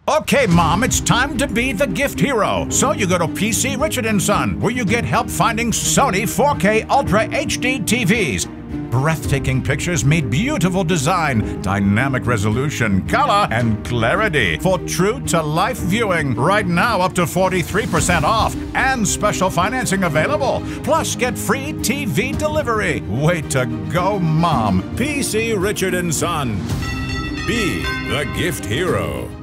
Okay, Mom, it's time to be the gift hero. So you go to PC Richard & Son, where you get help finding Sony 4K Ultra HD TVs. Breathtaking pictures meet beautiful design, dynamic resolution, color, and clarity for true-to-life viewing. Right now, up to 43% off and special financing available. Plus, get free TV delivery. Way to go, Mom. PC Richard & Son. Be the gift hero.